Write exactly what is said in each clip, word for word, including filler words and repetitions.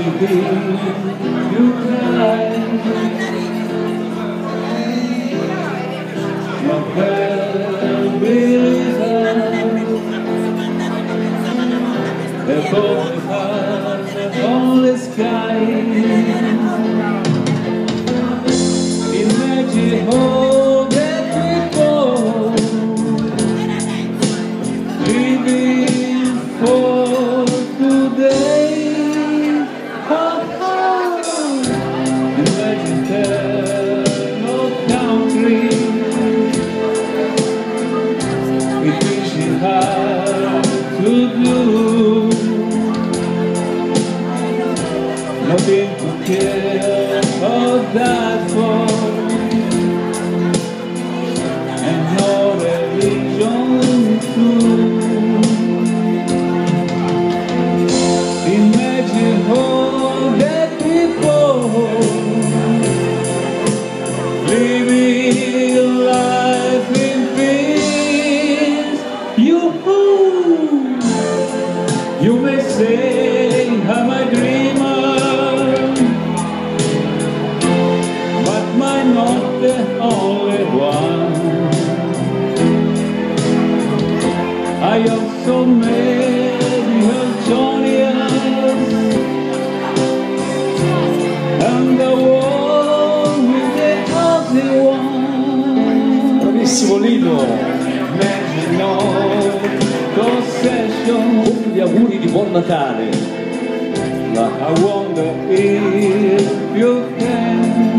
hear you cry. My heart is out above the heart on the sky. Imagine all that we go, living for today. Oh, oh. Imagine there no country, it is hard to do. Nothing to care or die for, and no religion too. Imagine all that people living life in peace. You, you may say I'm a dreamer, not the only one. I have so many Johnians, and the one with the ugly one. Bravissimo Lino! Imagine no possession. Con gli auguri di buon Natale. I wonder if you can.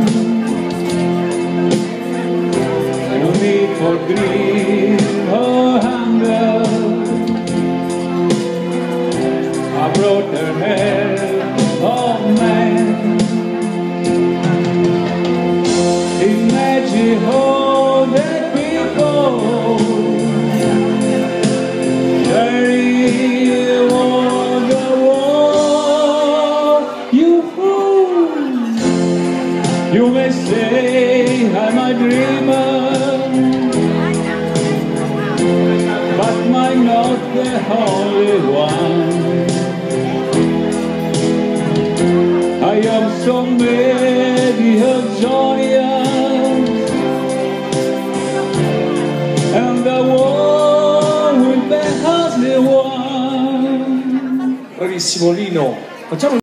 No need for greed or hunger. I brought the head of man. Imagine all that people carry on the wall. You fool, you may say I'm a dreamer, but I'm not the only one. I have so many Johnians, and the one will be the one. Bravissimo Lino! Facciamo